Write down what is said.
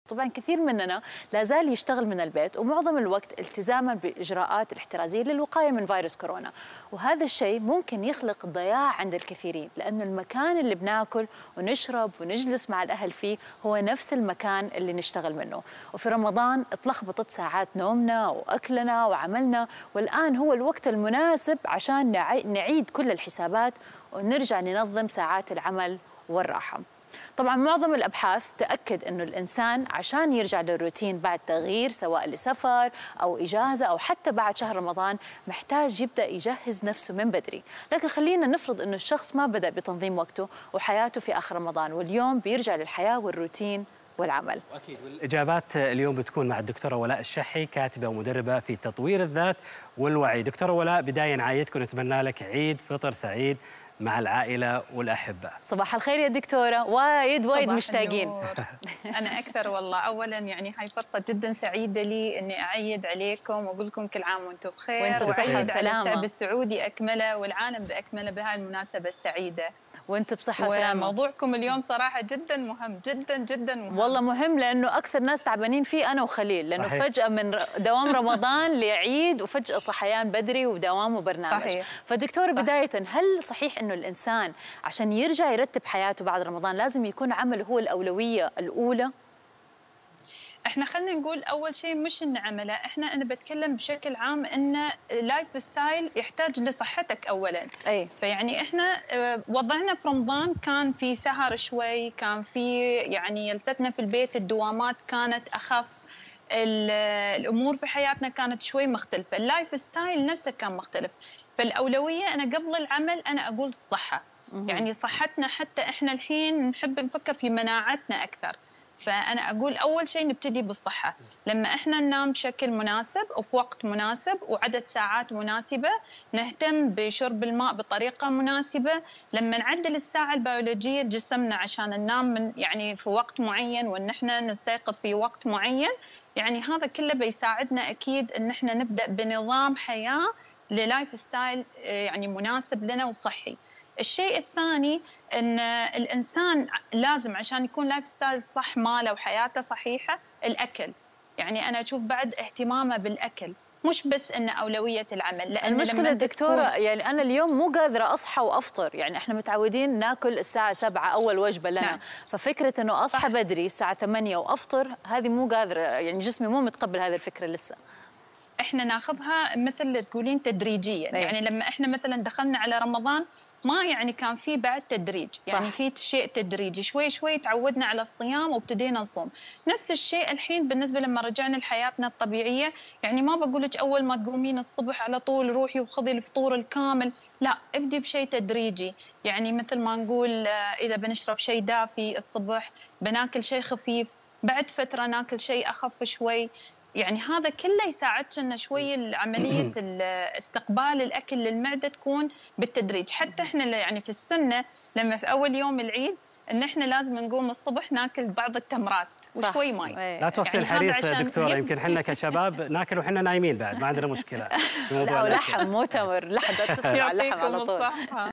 طبعا كثير مننا لا زال يشتغل من البيت ومعظم الوقت التزاما بالإجراءات الاحترازية للوقاية من فيروس كورونا، وهذا الشيء ممكن يخلق ضياع عند الكثيرين، لأنه المكان اللي بناكل ونشرب ونجلس مع الأهل فيه هو نفس المكان اللي نشتغل منه. وفي رمضان اتلخبطت ساعات نومنا وأكلنا وعملنا، والآن هو الوقت المناسب عشان نعيد كل الحسابات ونرجع ننظم ساعات العمل والراحة. طبعا معظم الأبحاث تأكد أنه الإنسان عشان يرجع للروتين بعد تغيير سواء لسفر أو إجازة أو حتى بعد شهر رمضان محتاج يبدأ يجهز نفسه من بدري. لكن خلينا نفرض أنه الشخص ما بدأ بتنظيم وقته وحياته في آخر رمضان، واليوم بيرجع للحياة والروتين والعمل. واكيد الاجابات اليوم بتكون مع الدكتوره ولاء الشحي، كاتبه ومدربه في تطوير الذات والوعي. دكتوره ولاء، بدايه نعايدكم ونتمنى لك عيد فطر سعيد مع العائله والاحبه. صباح الخير يا دكتوره، وايد مشتاقين. انا اكثر والله. اولا يعني هاي فرصه جدا سعيده لي اني اعيد عليكم واقول لكم كل عام وانتم بخير، وانتم بصحه وسلامه، على الشعب السعودي اكمله والعالم باكمله بهاي المناسبه السعيده. وانت بصحه وسلامه. وموضوعكم اليوم صراحه جدا مهم، جدا جدا مهم. والله مهم، لانه اكثر ناس تعبانين فيه انا وخليل، لانه صحيح. فجاه من دوام رمضان لعيد وفجاه صحيان بدري ودوام وبرنامج. صحيح. فدكتوره صحيح. بدايه، هل صحيح انه الانسان عشان يرجع يرتب حياته بعد رمضان لازم يكون عمله هو الاولويه الاولى؟ احنا خلينا نقول اول شيء مش ان عمله، انا بتكلم بشكل عام ان لايف ستايل يحتاج لصحتك اولا. فيعني احنا وضعنا في رمضان كان في سهر شوي، كان في يعني جلستنا في البيت، الدوامات كانت اخف، الامور في حياتنا كانت شوي مختلفه، اللايف ستايل نفسه كان مختلف. فالاولويه انا قبل العمل انا اقول الصحه. يعني صحتنا، حتى احنا الحين نحب نفكر في مناعتنا اكثر، فأنا أقول أول شيء نبتدي بالصحة. لما إحنا ننام بشكل مناسب وفي وقت مناسب وعدد ساعات مناسبة، نهتم بشرب الماء بطريقة مناسبة، لما نعدل الساعة البيولوجية لجسمنا عشان ننام من يعني في وقت معين وإن إحنا نستيقظ في وقت معين، يعني هذا كله بيساعدنا أكيد إن إحنا نبدأ بنظام حياة للايف ستايل يعني مناسب لنا وصحي. الشيء الثاني ان الانسان لازم عشان يكون لايف ستايل صح ماله وحياته صحيحه، الاكل. يعني انا اشوف بعد اهتمامه بالاكل، مش بس انه اولويه العمل. لان المشكله دكتوره يعني انا اليوم مو قادره اصحى وافطر، يعني احنا متعودين ناكل الساعه 7 اول وجبه لنا. نعم. ففكره انه اصحى بدري الساعه 8 وافطر هذه مو قادره، يعني جسمي مو متقبل هذه الفكره لسه. احنا ناخذها مثل تقولين تدريجيا. يعني لما احنا مثلا دخلنا على رمضان ما يعني كان في بعد تدريج، يعني في شيء تدريجي، شوي شوي تعودنا على الصيام وابتدينا نصوم. نفس الشيء الحين بالنسبه لما رجعنا لحياتنا الطبيعيه، يعني ما بقول لك اول ما تقومين الصبح على طول روحي وخذي الفطور الكامل، لا، ابدي بشيء تدريجي. يعني مثل ما نقول اذا بنشرب شيء دافي الصبح، بناكل شيء خفيف، بعد فتره ناكل شيء اخف شوي. يعني هذا كله يساعدنا شوي عمليه استقبال الاكل للمعده تكون بالتدريج. حتى احنا يعني في السنه لما في اول يوم العيد ان احنا لازم نقوم الصبح ناكل بعض التمرات وشوي ماء. لا توصي يعني الحريص دكتوره، يمكن احنا كشباب ناكل وحنا نايمين بعد، ما عندنا مشكله. لا، ولحم مو تمر، لحم تدخل على اللحم على طول.